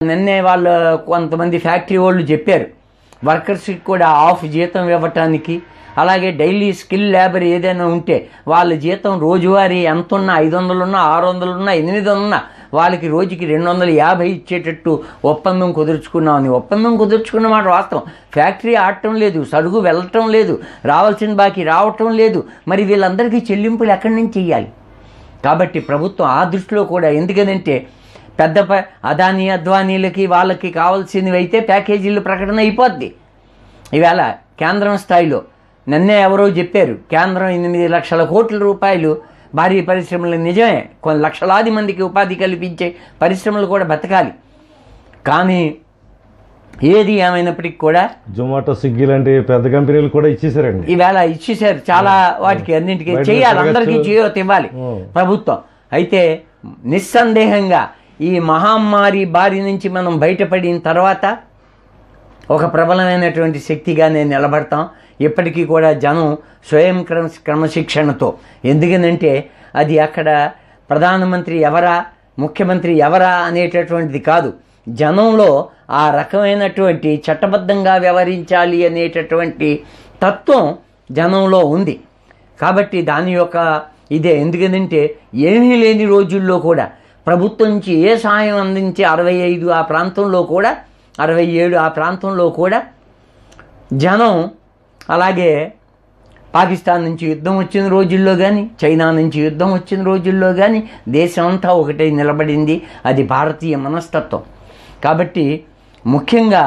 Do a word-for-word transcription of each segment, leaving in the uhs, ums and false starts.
నిన్నే వాళ్ళు కొంతమంది ఫ్యాక్టరీ వాళ్ళు చెప్పారు వర్కర్స్కి కూడా హాఫ్ జీతం ఇవ్వటానికి, అలాగే డైలీ స్కిల్ లేబర్ ఏదైనా ఉంటే వాళ్ళ జీతం రోజువారీ ఎంత ఉన్నా ఐదు వందలున్నా ఆరు వందలున్నా ఎనిమిది వందలున్నా వాళ్ళకి రోజుకి రెండు వందల యాభై ఇచ్చేటట్టు ఒప్పందం కుదుర్చుకున్నామని. ఒప్పందం కుదుర్చుకున్న మాట వాస్తవం. ఫ్యాక్టరీ ఆడటం లేదు, సరుకు వెళ్ళటం లేదు, రావాల్సిన బాకీ రావటం లేదు. మరి వీళ్ళందరికీ చెల్లింపులు ఎక్కడి నుంచి చెయ్యాలి? కాబట్టి ప్రభుత్వం ఆ దృష్టిలో కూడా, ఎందుకనంటే పెద్ద అదానీ అద్వానీలకి వాళ్ళకి కావాల్సినవి అయితే ప్యాకేజీలు ప్రకటన అయిపోద్ది. ఈవేళ కేంద్రం స్థాయిలో నిన్నే ఎవరో చెప్పారు, కేంద్రం ఎనిమిది లక్షల కోట్ల రూపాయలు భారీ పరిశ్రమలు. నిజమే, కొన్ని లక్షలాది మందికి ఉపాధి కల్పించే పరిశ్రమలు కూడా బతకాలి. కానీ ఏది ఏమైనప్పటికీ కూడా జొమాటో, స్విగ్గీ లాంటి పెద్ద కంపెనీలు కూడా ఇచ్చేసారండి. ఈవేళ ఇచ్చేసారు. చాలా వాటికి అన్నింటికీ చేయాలి, అందరికీ చేయూత ఇవ్వాలి ప్రభుత్వం. అయితే నిస్సందేహంగా ఈ మహమ్మారి బారి నుంచి మనం బయటపడిన తర్వాత ఒక ప్రబలమైనటువంటి శక్తిగా నేను నిలబడతాం. ఇప్పటికీ కూడా జనం స్వయం క్రమ క్రమశిక్షణతో, ఎందుకనంటే అది అక్కడ ప్రధానమంత్రి ఎవరా ముఖ్యమంత్రి ఎవరా అనేటటువంటిది కాదు, జనంలో ఆ రకమైనటువంటి చట్టబద్ధంగా వ్యవహరించాలి అనేటటువంటి తత్వం జనంలో ఉంది. కాబట్టి దాని యొక్క ఇదే, ఎందుకంటే ఏమీ లేని రోజుల్లో కూడా ప్రభుత్వం నుంచి ఏ సహాయం అందించే అరవై ఐదు ఆ ప్రాంతంలో కూడా అరవై ఏడు ఆ ప్రాంతంలో కూడా జనం, అలాగే పాకిస్తాన్ నుంచి యుద్ధం వచ్చిన రోజుల్లో కానీ చైనా నుంచి యుద్ధం వచ్చిన రోజుల్లో కానీ దేశం అంతా ఒకటే నిలబడింది. అది భారతీయ మనస్తత్వం. కాబట్టి ముఖ్యంగా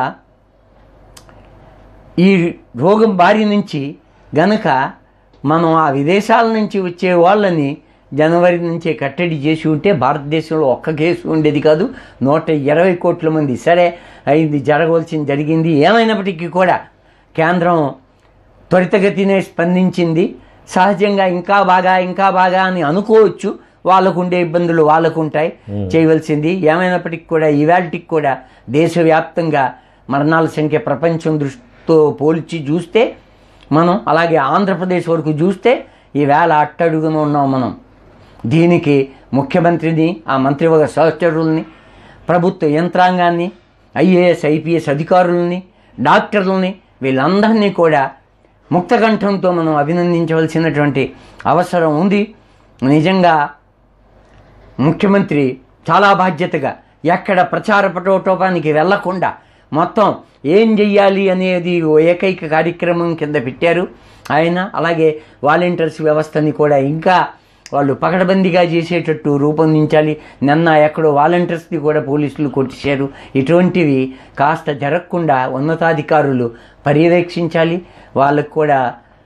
ఈ రోగం బారి నుంచి గనక మనం ఆ విదేశాల నుంచి వచ్చే వాళ్ళని జనవరి నుంచే కట్టడి చేసి ఉంటే భారతదేశంలో ఒక్క కేసు ఉండేది కాదు, నూట ఇరవై కోట్ల మంది. సరే అయింది, జరగవలసింది జరిగింది. ఏమైనప్పటికీ కూడా కేంద్రం త్వరితగతినే స్పందించింది. సహజంగా ఇంకా బాగా ఇంకా బాగా అని అనుకోవచ్చు, వాళ్ళకు ఉండే ఇబ్బందులు వాళ్ళకు ఉంటాయి, చేయవలసింది. ఏమైనప్పటికీ కూడా ఈవేళటికి కూడా దేశవ్యాప్తంగా మరణాల సంఖ్య ప్రపంచం దృష్టితో పోల్చి చూస్తే మనం, అలాగే ఆంధ్రప్రదేశ్ వరకు చూస్తే ఈవేళ అట్టడుగున ఉన్నాం మనం. దీనికి ముఖ్యమంత్రిని, ఆ మంత్రివర్గ సహచరుల్ని, ప్రభుత్వ యంత్రాంగాన్ని, ఐఏఎస్ ఐపీఎస్ అధికారులని, డాక్టర్లని, వీళ్ళందరినీ కూడా ముక్తకంఠంతో మనం అభినందించవలసినటువంటి అవసరం ఉంది. నిజంగా ముఖ్యమంత్రి చాలా బాధ్యతగా ఎక్కడ ప్రచార పటోటోపానికి వెళ్లకుండా మొత్తం ఏం చెయ్యాలి అనేది ఏకైక కార్యక్రమం కింద పెట్టారు ఆయన. అలాగే వాలంటీర్స్ వ్యవస్థని కూడా ఇంకా వాళ్ళు పకడ్బందీగా చేసేటట్టు రూపొందించాలి. నిన్న ఎక్కడో వాలంటీర్స్ని కూడా పోలీసులు కొట్టేశారు. ఇటువంటివి కాస్త జరగకుండా ఉన్నతాధికారులు పర్యవేక్షించాలి. వాళ్ళకు కూడా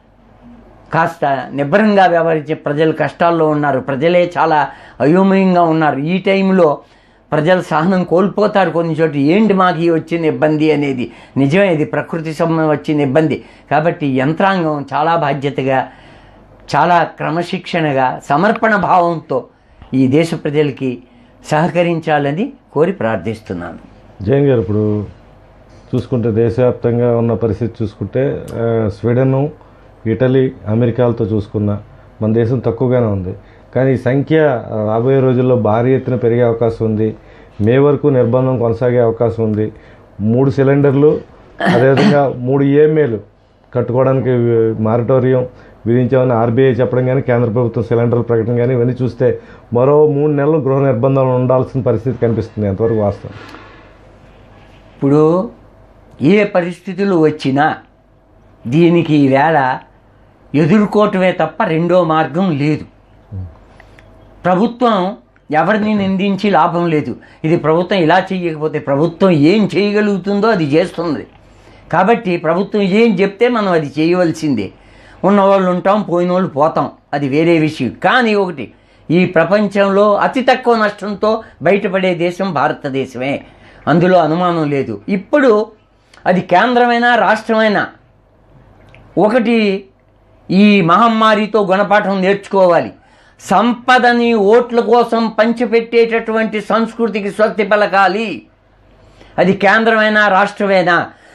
కాస్త నిబ్బరంగా వ్యవహరించే, ప్రజలు కష్టాల్లో ఉన్నారు, ప్రజలే చాలా అయోమయంగా ఉన్నారు. ఈ టైంలో ప్రజలు సహనం కోల్పోతారు కొన్ని చోట్ల. ఏంటి మాకు ఈ వచ్చిన ఇబ్బంది అనేది నిజమే, ఇది ప్రకృతి సంబంధం వచ్చిన ఇబ్బంది. కాబట్టి యంత్రాంగం చాలా బాధ్యతగా, చాలా క్రమశిక్షణగా, సమర్పణ భావంతో ఈ దేశ ప్రజలకి సహకరించాలని కోరి ప్రార్థిస్తున్నాను. జైన్ గారు, ఇప్పుడు చూసుకుంటే దేశవ్యాప్తంగా ఉన్న పరిస్థితి చూసుకుంటే స్వీడన్, ఇటలీ, అమెరికాలతో చూసుకున్న మన దేశం తక్కువగానే ఉంది. కానీ ఈ సంఖ్య రాబోయే రోజుల్లో భారీ ఎత్తున పెరిగే అవకాశం ఉంది. మే వరకు నిర్బంధం కొనసాగే అవకాశం ఉంది. మూడు సిలిండర్లు, అదేవిధంగా మూడు ఈఎంఏలు కట్టుకోవడానికి మారిటోరియం విధించామని ఆర్బీఐ చెప్పడం కానీ, కేంద్ర ప్రభుత్వం సిలిండర్ల ప్రకటన కానీ, ఇవన్నీ చూస్తే మరో మూడు నెలలు గృహ నిర్బంధంలో ఉండాల్సిన పరిస్థితి కనిపిస్తుంది. ఎంతవరకు వాస్తవం? ఇప్పుడు ఏ పరిస్థితులు వచ్చినా దీనికి ఈవేళ ఎదుర్కోవటమే తప్ప రెండో మార్గం లేదు. ప్రభుత్వం ఎవరిని నిందించి లాభం లేదు. ఇది ప్రభుత్వం ఇలా చేయకపోతే ప్రభుత్వం ఏం చేయగలుగుతుందో అది చేస్తుంది. కాబట్టి ప్రభుత్వం ఏం చెప్తే మనం అది చేయవలసిందే. ఉన్నవాళ్ళు ఉంటాం, పోయిన వాళ్ళు పోతాం, అది వేరే విషయం. కానీ ఒకటి, ఈ ప్రపంచంలో అతి తక్కువ నష్టంతో బయటపడే దేశం భారతదేశమే, అందులో అనుమానం లేదు. ఇప్పుడు అది కేంద్రమైనా రాష్ట్రమైనా ఒకటి ఈ మహమ్మారితో గుణపాఠం నేర్చుకోవాలి. సంపదని ఓట్ల కోసం పంచిపెట్టేటటువంటి సంస్కృతికి స్వస్తి పలకాలి. అది కేంద్రమైనా రాష్ట్రమైనా.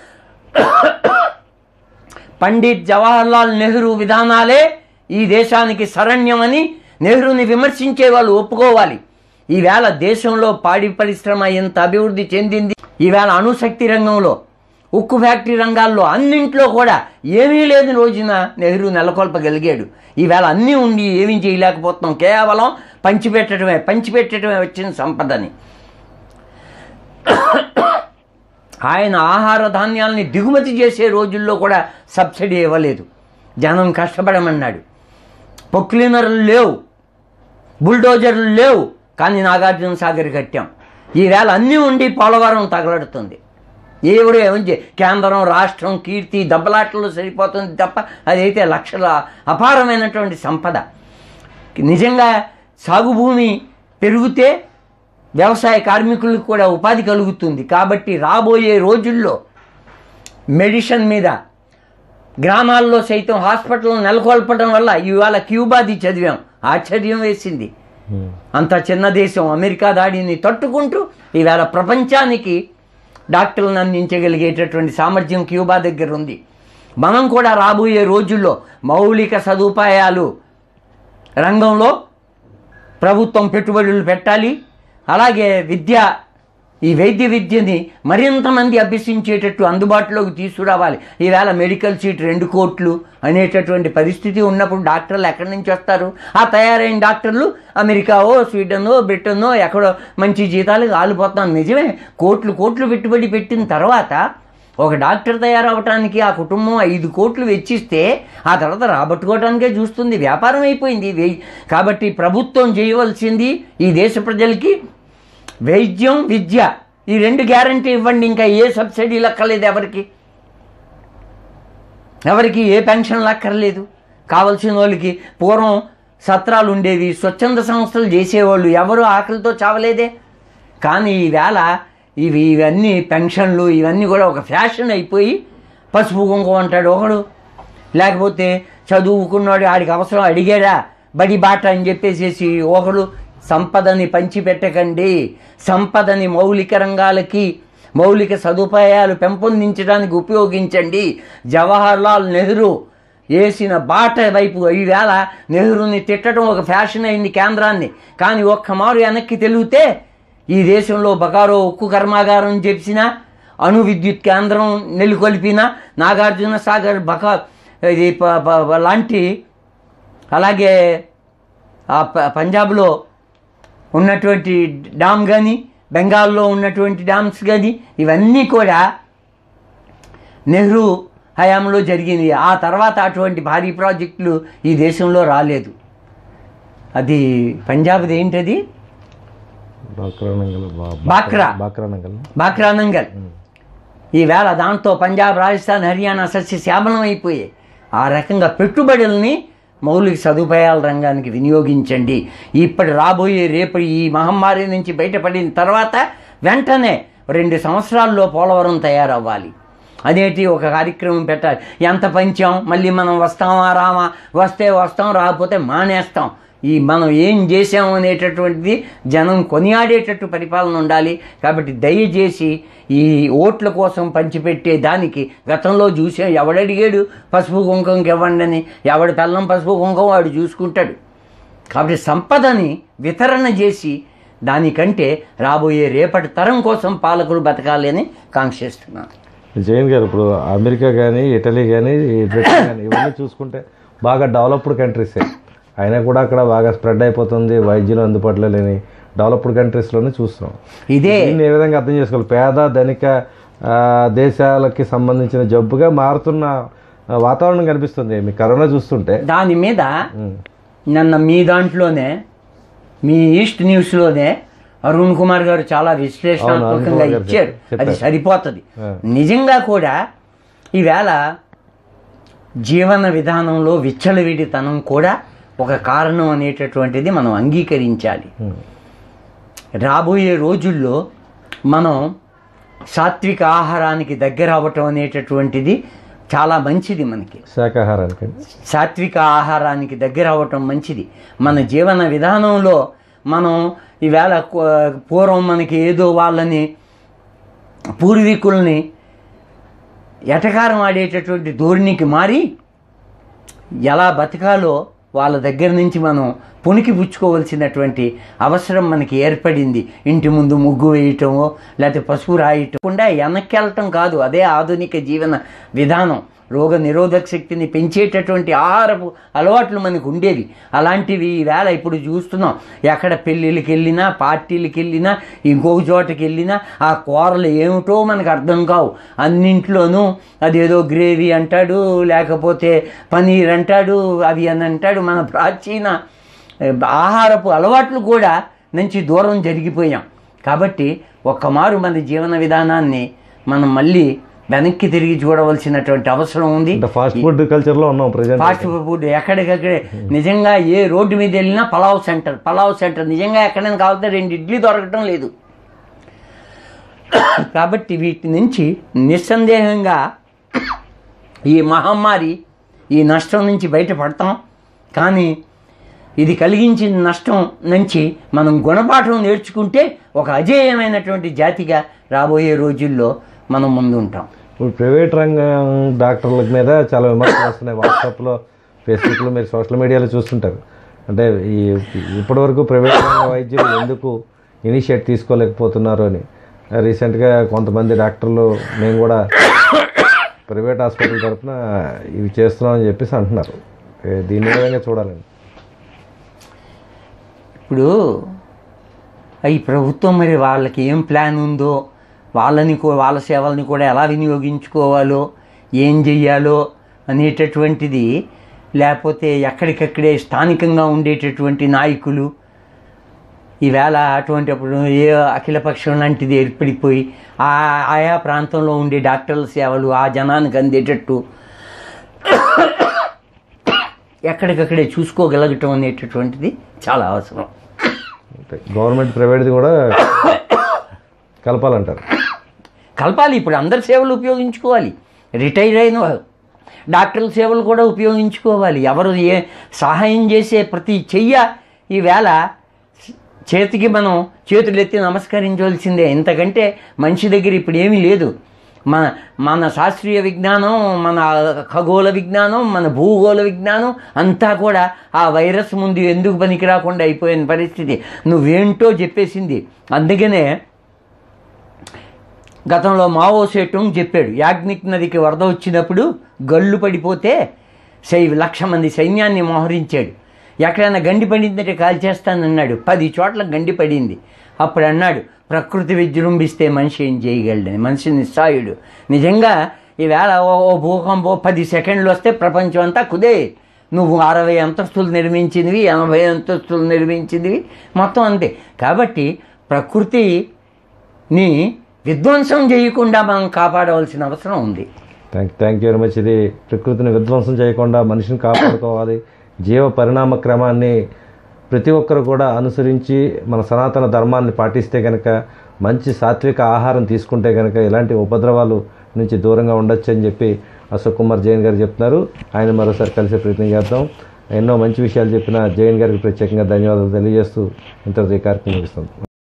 పండిత్ జవహర్లాల్ నెహ్రూ విధానాలే ఈ దేశానికి శరణ్యమని నెహ్రూని విమర్శించే వాళ్ళు ఒప్పుకోవాలి. ఈవేళ దేశంలో పాడి పరిశ్రమ ఎంత అభివృద్ధి చెందింది. ఈవేళ అణుశక్తి రంగంలో, ఉక్కు ఫ్యాక్టరీ రంగాల్లో అన్నింట్లో కూడా ఏమీ లేని రోజున నెహ్రూ నెలకొల్పగలిగాడు. ఈవేళ అన్నీ ఉండి ఏమీ చేయలేకపోతున్నాం. కేవలం పంచిపెట్టడమే పంచిపెట్టడమే వచ్చిన సంపదని. ఆయన ఆహార ధాన్యాలని దిగుమతి చేసే రోజుల్లో కూడా సబ్సిడీ ఇవ్వలేదు. జనం కష్టపడమన్నాడు. పొక్లీనర్లు లేవు, బుల్డోజర్లు లేవు, కానీ నాగార్జున సాగర్ కట్టాం. ఈవేళ అన్నీ ఉండి పోలవరం తగలడుతుంది. ఎవరు ఏమని కేంద్రం రాష్ట్రం కీర్తి దెబ్బలాటలు సరిపోతుంది తప్ప అదైతే లక్షల అపారమైనటువంటి సంపద. నిజంగా సాగు భూమి పెరిగితే వ్యవసాయ కార్మికులకు కూడా ఉపాధి కలుగుతుంది. కాబట్టి రాబోయే రోజుల్లో మెడిసిన్ మీద గ్రామాల్లో సైతం హాస్పిటల్ నెలకొల్పడం వల్ల ఇవాళ క్యూబాది చదివాం, ఆశ్చర్యం వేసింది. అంత చిన్న దేశం అమెరికా దాడిని తట్టుకుంటూ ఈవేళ ప్రపంచానికి డాక్టర్లను అందించగలిగేటటువంటి సామర్థ్యం క్యూబా దగ్గర ఉంది. మనం కూడా రాబోయే రోజుల్లో మౌలిక సదుపాయాలు రంగంలో ప్రభుత్వం పెట్టుబడులు పెట్టాలి. అలాగే విద్య, ఈ వైద్య విద్యని మరింతమంది అభ్యసించేటట్టు అందుబాటులోకి తీసుకురావాలి. ఈవేళ మెడికల్ సీట్ రెండు కోట్లు అనేటటువంటి పరిస్థితి ఉన్నప్పుడు డాక్టర్లు ఎక్కడి నుంచి వస్తారు? ఆ తయారైన డాక్టర్లు అమెరికావో స్వీడనో బ్రిటనో ఎక్కడో మంచి జీతాలు ఆలిపోతాం. నిజమే, కోట్లు కోట్లు పెట్టుబడి పెట్టిన తర్వాత ఒక డాక్టర్ తయారవటానికి ఆ కుటుంబం ఐదు కోట్లు వెచ్చిస్తే ఆ తర్వాత రాబట్టుకోవడానికే చూస్తుంది. వ్యాపారం అయిపోయింది. కాబట్టి ప్రభుత్వం చేయవలసింది ఈ దేశ ప్రజలకి వైద్యం, విద్య, ఈ రెండు గ్యారంటీ ఇవ్వండి. ఇంకా ఏ సబ్సిడీ లక్కలేదు, ఎవరికి ఎవరికి ఏ పెన్షన్ లక్కర్లేదు. కావలసిన వాళ్ళకి పూర్వం సత్రాలు ఉండేవి, స్వచ్ఛంద సంస్థలు చేసేవాళ్ళు, ఎవరు ఆకలితో చావలేదే. కానీ ఈవేళ ఇవి ఇవన్నీ పెన్షన్లు ఇవన్నీ కూడా ఒక ఫ్యాషన్ అయిపోయి పసుపు కుంకుమ అంటాడు ఒకడు, లేకపోతే చదువుకున్నాడు ఆడికి అవసరం అడిగాడా బడి బాట అని చెప్పేసేసి ఒకడు. సంపదని పంచిపెట్టకండి, సంపదని మౌలిక రంగాలకి మౌలిక సదుపాయాలు పెంపొందించడానికి ఉపయోగించండి. జవహర్లాల్ నెహ్రూ వేసిన బాట వైపు ఈవేళ నెహ్రూని తిట్టడం ఒక ఫ్యాషన్ అయింది కేంద్రాన్ని. కానీ ఒక్క మారు వెనక్కి తెలిగితే ఈ దేశంలో బకారో ఉక్కు కర్మాగారం చెప్పినా, అణు విద్యుత్ కేంద్రం నెలకొల్పిన, నాగార్జున సాగర్ బకా ఇది లాంటి, అలాగే ఆ పంజాబ్లో ఉన్నటువంటి డామ్ కానీ, బెంగాల్లో ఉన్నటువంటి డామ్స్ కానీ ఇవన్నీ కూడా నెహ్రూ హయాంలో జరిగింది. ఆ తర్వాత అటువంటి భారీ ప్రాజెక్టులు ఈ దేశంలో రాలేదు. అది పంజాబ్ది ఏంటది, బాక్రా బాక్రానంగల్. ఈవేళ దాంతో పంజాబ్, రాజస్థాన్, హర్యానా సస్య శ్యామలం అయిపోయాయి. ఆ రకంగా పెట్టుబడుల్ని మౌలిక సదుపాయాల రంగానికి వినియోగించండి. ఇప్పటి రాబోయే రేపు ఈ మహమ్మారి నుంచి బయటపడిన తర్వాత వెంటనే రెండు సంవత్సరాల్లో పోలవరం తయారవ్వాలి అనేటి ఒక కార్యక్రమం పెట్టాలి. ఎంత పంచాం, మళ్ళీ మనం వస్తామా రామా, వస్తే వస్తాం, రాకపోతే మానేస్తాం. ఈ మనం ఏం చేసాం అనేటటువంటిది జనం కొనియాడేటట్టు పరిపాలన ఉండాలి. కాబట్టి దయచేసి ఈ ఓట్ల కోసం పంచిపెట్టే దానికి గతంలో చూసాం, ఎవడడిగాడు పసుపు కుంకుమకి ఇవ్వండి అని? ఎవడి పెళ్ళం పసుపు కుంకుమ వాడు చూసుకుంటాడు. కాబట్టి సంపదని వితరణ చేసి దానికంటే రాబోయే రేపటి తరం కోసం పాలకులు బతకాలి అని కాంక్షిస్తున్నాను. జైన్ గారు, ఇప్పుడు అమెరికా కానీ ఇటలీ కానీ బ్రిటన్ కానీ ఇవన్నీ చూసుకుంటే బాగా డెవలప్డ్ కంట్రీసే, అయినా కూడా అక్కడ బాగా స్ప్రెడ్ అయిపోతుంది, వైద్యులు అందుబాటులో లేని డెవలప్డ్ కంట్రీస్లోనే చూస్తున్నాం. ఇదే దీన్ని ఏ విధంగా అర్థం చేసుకోవాలి? పేద ధనిక దేశాలకి సంబంధించిన జబ్బుగా మారుతున్న వాతావరణం కనిపిస్తుంది మీ కరోనా చూస్తుంటే. దాని మీద నిన్న మీ దాంట్లోనే, మీ ఈస్ట్ న్యూస్లోనే అరుణ్ కుమార్ గారు చాలా విశ్లేషణాత్మకంగా ఇచ్చారు. అది సరిపోతుంది. నిజంగా కూడా ఈవేళ జీవన విధానంలో విచ్చలవిడితనం కూడా ఒక కారణం అనేటటువంటిది మనం అంగీకరించాలి. రాబోయే రోజుల్లో మనం సాత్విక ఆహారానికి దగ్గర అవ్వటం అనేటటువంటిది చాలా మంచిది. మనకి శాకాహారానికి సాత్విక ఆహారానికి దగ్గర అవ్వటం మంచిది. మన జీవన విధానంలో మనం ఈవేళ పూర్వం మనకి ఏదో వాళ్ళని పూర్వీకుల్ని ఎటకారం ఆడేటటువంటి ధోరణికి మారి ఎలా బతకాలో వాళ్ళ దగ్గర నుంచి మనం పుణికి పుచ్చుకోవాల్సినటువంటి అవసరం మనకి ఏర్పడింది. ఇంటి ముందు ముగ్గు వేయటమో లేకపోతే పసుపు రాయటం కూడా వెనక్కి వెళ్ళటం కాదు. అదే ఆధునిక జీవన విధానం. రోగ నిరోధక శక్తిని పెంచేటటువంటి ఆహారపు అలవాట్లు మనకు ఉండేవి. అలాంటివి ఈవేళ ఇప్పుడు చూస్తున్నాం. ఎక్కడ పెళ్ళిళ్ళకి వెళ్ళినా, పార్టీలకి వెళ్ళినా, ఇంకొక చోటకి వెళ్ళినా ఆ కూరలు ఏమిటో మనకు అర్థం కావు. అన్నింట్లోనూ అదేదో గ్రేవీ అంటాడు, లేకపోతే పనీర్ అంటాడు, అవి అని అంటాడు. మన ప్రాచీన ఆహారపు అలవాట్లు కూడా నుంచి దూరం జరిగిపోయాం. కాబట్టి ఒక్కమారు మన జీవన విధానాన్ని మనం మళ్ళీ వెనక్కి తిరిగి చూడవలసినటువంటి అవసరం ఉంది. ఫాస్ట్ ఫుడ్ కల్చర్లో ఉన్నాం ప్రజెంట్. Fast food ఎక్కడికక్కడే. నిజంగా ఏ రోడ్డు మీద వెళ్ళినా పలావ్ సెంటర్, పలావ్ సెంటర్. నిజంగా ఎక్కడైనా కావాలంటే రెండు ఇడ్లీ దొరకటం లేదు. కాబట్టి వీటి నుంచి నిస్సందేహంగా ఈ మహమ్మారి, ఈ నష్టం నుంచి బయటపడతాం. కానీ ఇది కలిగించిన నష్టం నుంచి మనం గుణపాఠం నేర్చుకుంటే ఒక అజేయమైనటువంటి జాతిగా రాబోయే రోజుల్లో మనం ముందు ఉంటాం. ఇప్పుడు ప్రైవేట్ రంగం డాక్టర్ల మీద చాలా విమర్శలు వస్తున్నాయి. వాట్సాప్లో, ఫేస్బుక్లో, మీరు సోషల్ మీడియాలో చూస్తుంటారు. అంటే ఈ ఇప్పటివరకు ప్రైవేట్ రంగ వైద్యులు ఎందుకు ఇనిషియేట్ తీసుకోలేకపోతున్నారు అని రీసెంట్గా కొంతమంది డాక్టర్లు మేము కూడా ప్రైవేట్ హాస్పిటల్ తరఫున ఇవి చేస్తున్నామని చెప్పేసి అంటున్నారు. దీన్ని ఏ విధంగా చూడాలండి? ఇప్పుడు ఈ ప్రభుత్వం మరి వాళ్ళకి ఏం ప్లాన్ ఉందో, వాళ్ళని వాళ్ళ సేవల్ని కూడా ఎలా వినియోగించుకోవాలో, ఏం చెయ్యాలో అనేటటువంటిది, లేకపోతే ఎక్కడికక్కడే స్థానికంగా ఉండేటటువంటి నాయకులు ఈవేళ అటువంటిప్పుడు ఏ అఖిలపక్షం లాంటిది ఏర్పడిపోయి ఆ ఆయా ప్రాంతంలో ఉండే డాక్టర్ల సేవలు ఆ జనానికి అందేటట్టు ఎక్కడికక్కడే చూసుకోగలగటం అనేటటువంటిది చాలా అవసరం. గవర్నమెంట్ ప్రైవేట్ది కూడా కలపాలంటారు. కలపాలి. ఇప్పుడు అందరి సేవలు ఉపయోగించుకోవాలి. రిటైర్ అయిన డాక్టర్ల సేవలు కూడా ఉపయోగించుకోవాలి. ఎవరు ఏ సహాయం చేసే ప్రతి చెయ్య ఈవేళ చేతికి మనం చేతులెత్తి నమస్కరించవలసిందే. ఇంతకంటే మనిషి దగ్గర ఇప్పుడు ఏమీ లేదు. మన మన శాస్త్రీయ విజ్ఞానం, మన ఖగోళ విజ్ఞానం, మన భూగోళ విజ్ఞానం అంతా కూడా ఆ వైరస్ ముందు ఎందుకు పనికి రాకుండా అయిపోయిన పరిస్థితి. నువ్వేంటో చెప్పేసింది. అందుకనే గతంలో మావో సేటుంగ్ చెప్పాడు, యాజ్ఞిక్ నదికి వరద వచ్చినప్పుడు గళ్ళు పడిపోతే సై లక్ష మంది సైన్యాన్ని మోహరించాడు. ఎక్కడైనా గండి పడిందంటే కాల్చేస్తానన్నాడు. పది చోట్ల గండి పడింది. అప్పుడు అన్నాడు, ప్రకృతి విజృంభిస్తే మనిషి ఏం చేయగలడని. మనిషి నిస్సాయుడు. నిజంగా ఈవేళ ఓ భూకంపం పది సెకండ్లు వస్తే ప్రపంచం అంతా కుదే. నువ్వు అరవై అంతస్తులు నిర్మించినవి, ఎనభై అంతస్తులు నిర్మించినవి మొత్తం అంతే. కాబట్టి ప్రకృతిని విధ్వంసం చేయకుండా మనం కాపాడవలసిన అవసరం ఉంది. Thank thank you very much. ఇది ప్రకృతిని విధ్వంసం చేయకుండా మనిషిని కాపాడుకోవాలి. జీవ పరిణామ క్రమాన్ని ప్రతి ఒక్కరు కూడా అనుసరించి మన సనాతన ధర్మాన్ని పాటిస్తే కనుక, మంచి సాత్విక ఆహారం తీసుకుంటే కనుక ఇలాంటి ఉపద్రవాలు నుంచి దూరంగా ఉండొచ్చు అని చెప్పి అశోక్ కుమార్ జైన్ గారు చెప్తున్నారు. ఆయన మరోసారి కలిసే ప్రయత్నం చేద్దాం. ఎన్నో మంచి విషయాలు చెప్పిన జైన్ గారికి ప్రత్యేకంగా ధన్యవాదాలు తెలియజేస్తూ ఇంతటితో ఈ కార్యక్రమం ముగిస్తాం.